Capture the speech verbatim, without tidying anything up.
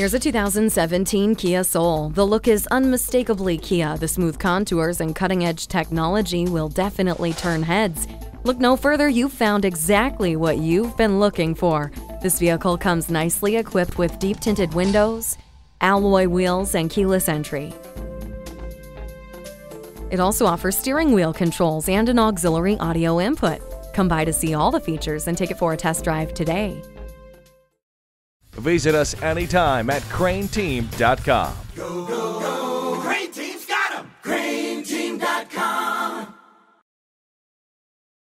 Here's a two thousand seventeen Kia Soul. The look is unmistakably Kia. The smooth contours and cutting-edge technology will definitely turn heads. Look no further, you've found exactly what you've been looking for. This vehicle comes nicely equipped with deep tinted windows, alloy wheels, and keyless entry. It also offers steering wheel controls and an auxiliary audio input. Come by to see all the features and take it for a test drive today. Visit us anytime at crain team dot com. Go, go, go.